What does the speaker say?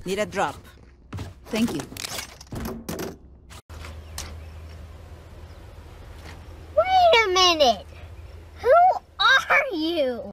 Need a drop. Thank you. Wait a minute! Who are you?